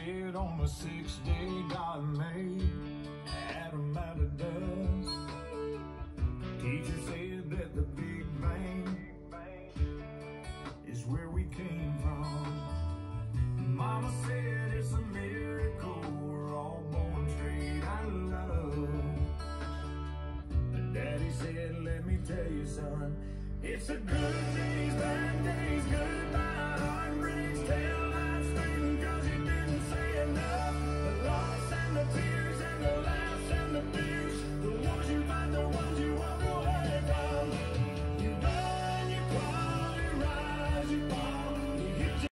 said on the sixth day God made Adam out of dust. Teacher said that the